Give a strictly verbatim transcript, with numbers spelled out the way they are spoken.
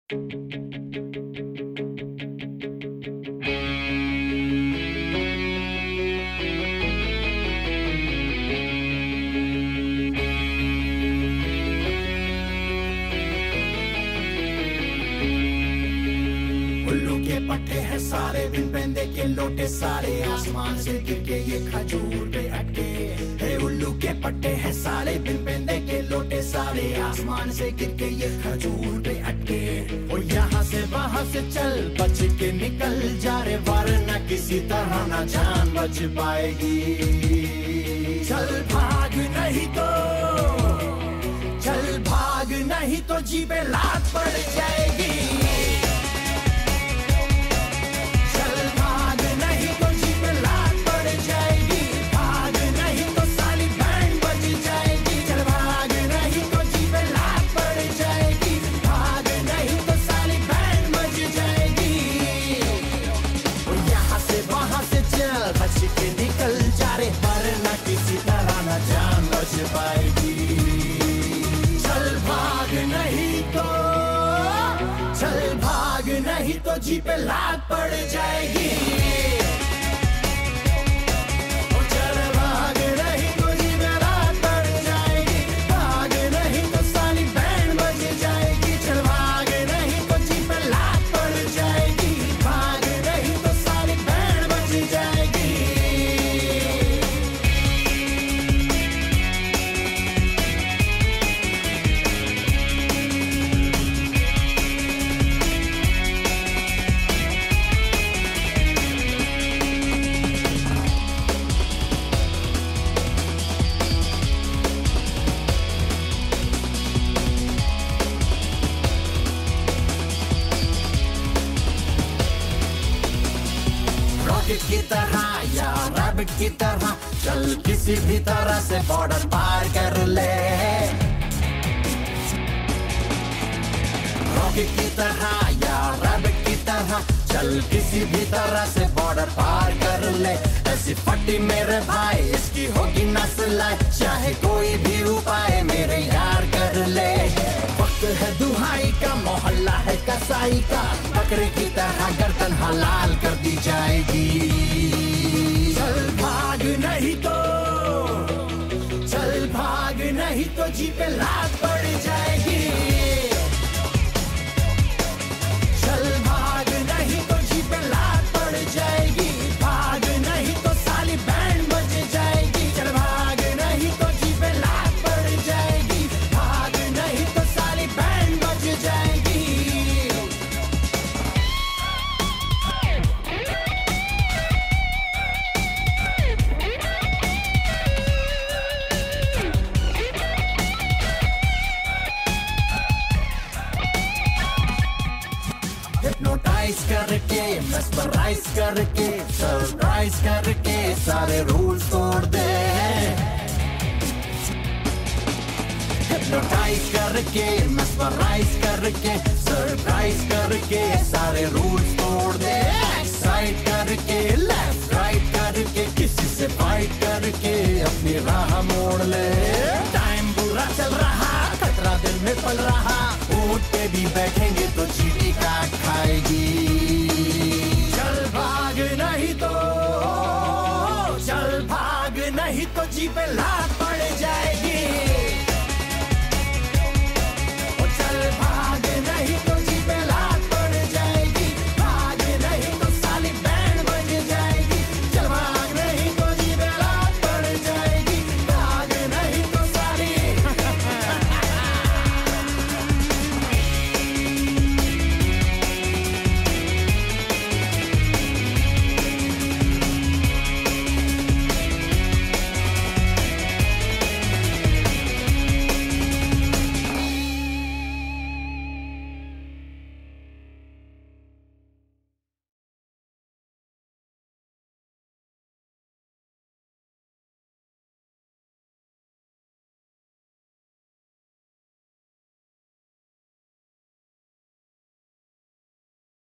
उल्लू के पट्टे हैं सारे, बिन पेंदे के लोटे सारे, आसमान से गिर के ये खजूर पे अटके। हे उल्लू के पट्टे हैं सारे, बिन पेंदे के लोटे सारे, आसमान से गिर के ये खजूर पे अटके। और यहाँ से वहाँ से चल बच के निकल जा रे, वरना किसी तरह ना जान बच पाएगी। चल भाग नहीं तो, चल भाग नहीं तो जी पे लात पड़ जाएगी। पाएगी। चल भाग नहीं तो, चल भाग नहीं तो जी पे लात पड़ जाएगी। चल भाग नहीं तो जी पे लात पड़ जाएगी। भाग नहीं तो साली बैंड बज जाएगी। चल भाग नहीं तो जी पे लात पड़ जाएगी। भाग नहीं तो साली बैंड बज जाएगी। की तरह या रैबिट की तरह चल किसी भी तरह से बॉर्डर पार कर ले। रॉकेट की तरह या रैबिट की तरह चल किसी भी तरह से बॉर्डर पार कर ले। ऐसी फटी मेरे भाई इसकी होगी नस्ल, चाहे कोई भी उपाय मेरे यार कर ले। वक्त है दुहाई का, मोहल्ला है कसाई का, बकरे की तरह गर्दन हलाल कर दी जाएगी। चल भाग नहीं तो, चल भाग नहीं तो जी पे लात पड़ जाएगी। चल भाग नहीं तो जी पे लात पड़ जाएगी। भाग नहीं तो साली बैंड बज जाएगी। चल भाग नहीं तो जी पे लात पड़ जाएगी। भाग नहीं तो साली बैंड बज जाएगी। हिप्नोटाइज करके, मेस्मराइज करके, सरप्राइज करके सारे रूल्स तोड़ दे। हिप्नोटाइज करके, मेस्मराइज करके, सरप्राइज करके सारे रूल्स तोड़ दे। एक्साइट करके, लेफ्ट राइट करके, किसी से फाइट करके अपनी राह मोड़ ले। टाइम बुरा चल रहा, खतरा दिल में पल रहा, ऊंट पे भी बैठेंगे तो चींटी काट खाएगी। चल भाग नहीं तो, चल भाग नहीं तो जी पे लात